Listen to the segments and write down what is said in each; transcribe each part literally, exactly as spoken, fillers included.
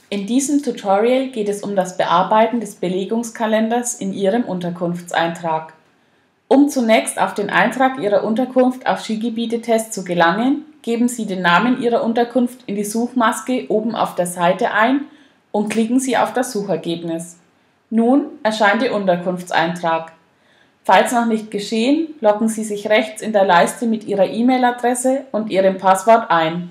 In diesem Tutorial geht es um das Bearbeiten des Belegungskalenders in Ihrem Unterkunftseintrag. Um zunächst auf den Eintrag Ihrer Unterkunft auf Skigebiete-Test zu gelangen, geben Sie den Namen Ihrer Unterkunft in die Suchmaske oben auf der Seite ein und klicken Sie auf das Suchergebnis. Nun erscheint Ihr Unterkunftseintrag. Falls noch nicht geschehen, loggen Sie sich rechts in der Leiste mit Ihrer E-Mail-Adresse und Ihrem Passwort ein.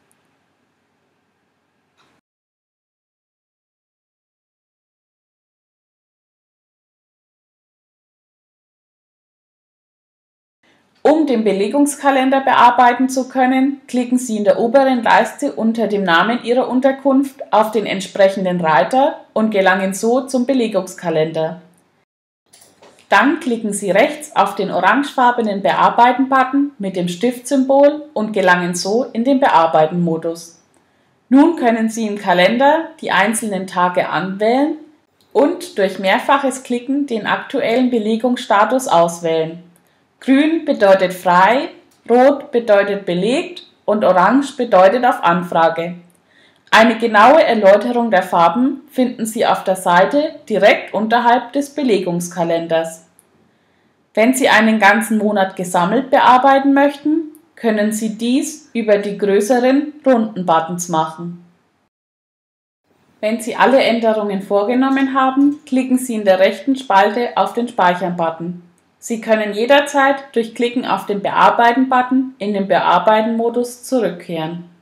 Um den Belegungskalender bearbeiten zu können, klicken Sie in der oberen Leiste unter dem Namen Ihrer Unterkunft auf den entsprechenden Reiter und gelangen so zum Belegungskalender. Dann klicken Sie rechts auf den orangefarbenen Bearbeiten-Button mit dem Stiftsymbol und gelangen so in den Bearbeiten-Modus. Nun können Sie im Kalender die einzelnen Tage anwählen und durch mehrfaches Klicken den aktuellen Belegungsstatus auswählen. Grün bedeutet frei, rot bedeutet belegt und orange bedeutet auf Anfrage. Eine genaue Erläuterung der Farben finden Sie auf der Seite direkt unterhalb des Belegungskalenders. Wenn Sie einen ganzen Monat gesammelt bearbeiten möchten, können Sie dies über die größeren runden Buttons machen. Wenn Sie alle Änderungen vorgenommen haben, klicken Sie in der rechten Spalte auf den Speichern-Button. Sie können jederzeit durch Klicken auf den Bearbeiten-Button in den Bearbeiten-Modus zurückkehren.